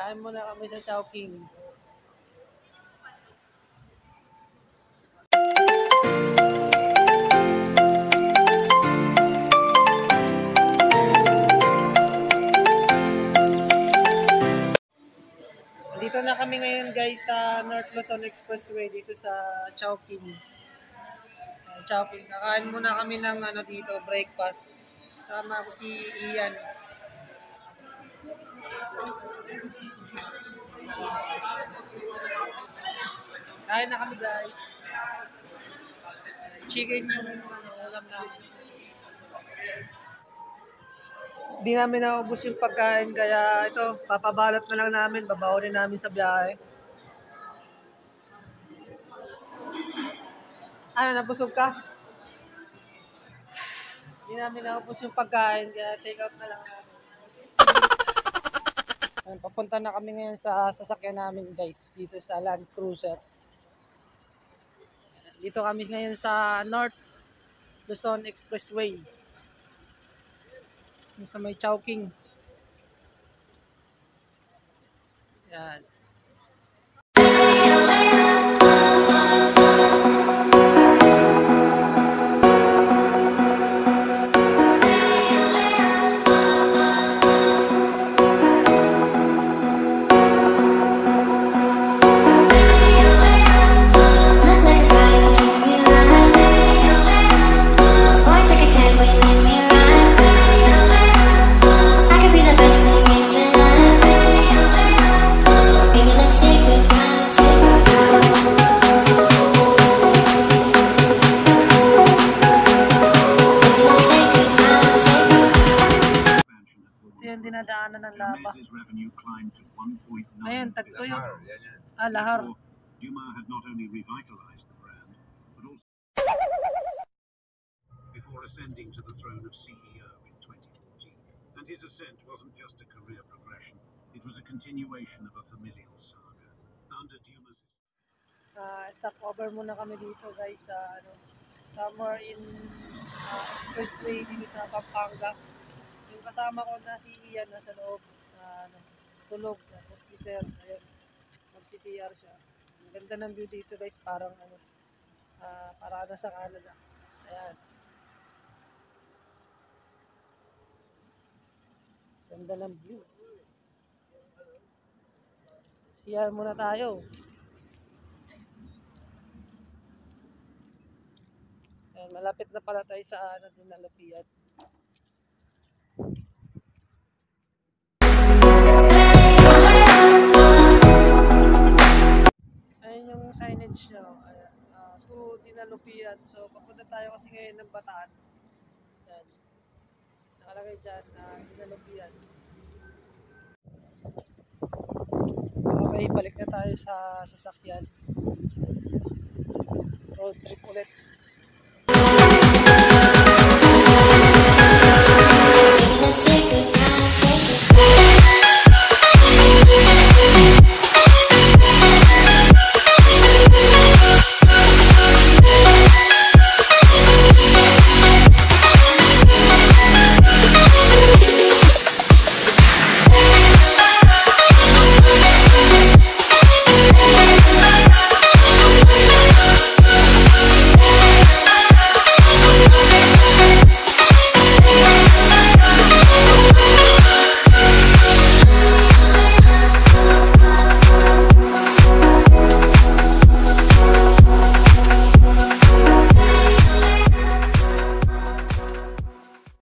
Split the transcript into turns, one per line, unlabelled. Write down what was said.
Kain muna kami sa Chowking. Dito na kami ngayon guys sa North Luzon Expressway dito sa Chowking. Chowking. Kakain muna kami ng dito, breakfast. Sama ko si Ian. Kain na kami guys. Chicken yung ulam namin. Di namin naubos yung pagkain kaya ito, papabalot na lang namin, babaonin namin sa biyahe. Ano, nabusog ka? Di namin naubos yung pagkain kaya take out na lang namin. Papunta na kami ngayon sa sasakyan namin guys, dito sa Land Cruiser. Dito kami ngayon sa North Luzon Expressway. Sa may Chowking. Yan. Yan dinadaanan ng laba. Ngayon, Tagtuyo. Lahar.
Dumas had not only revitalized the brand, but also before ascending to the throne of CEO in 2014. And his ascent wasn't just a career progression, it was a continuation of a familial saga. Under Dumas'
Stop over muna kami dito guys sa somewhere in Expressway dito sa Pampanga. Yung kasama ko na si Ian nasa loob, tulog, tapos si Sir, ayun, mag-CCR siya. Ang ganda ng view dito guys, parang parang nasa Canada. Ayan. Ganda ng view. CR muna tayo. Ayan, malapit na pala tayo sa Dinalupian. Ayun yung signage nyo. To Dinalupian. So, papunta tayo kasi ngayon ng Bataan. Yan. Nakalagay dyan na Dinalupian. Okay, balik na tayo sa sasakyan. Road trip ulit.